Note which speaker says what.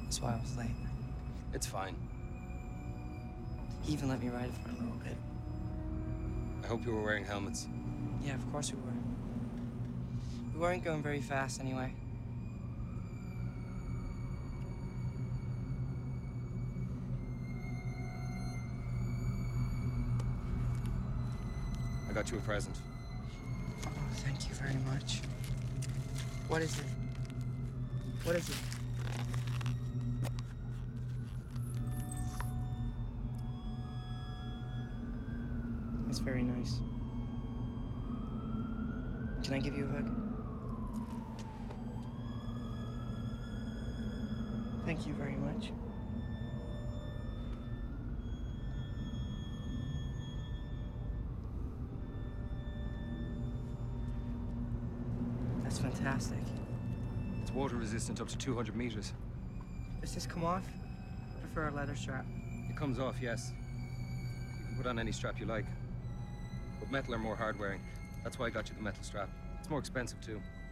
Speaker 1: That's why I was late.
Speaker 2: It's fine.
Speaker 1: He even let me ride for a little bit.
Speaker 2: I hope you were wearing helmets.
Speaker 1: Yeah, of course we were. We weren't going very fast anyway.
Speaker 2: I got you a present.
Speaker 1: Oh, thank you very much. What is it? What is it? It's very nice. Can I give you a hug? Thank you very much. That's fantastic.
Speaker 2: It's water resistant up to 200 meters.
Speaker 1: Does this come off? I prefer a leather strap.
Speaker 2: It comes off, yes. You can put on any strap you like. But metal are more hard wearing. That's why I got you the metal strap. It's more expensive too.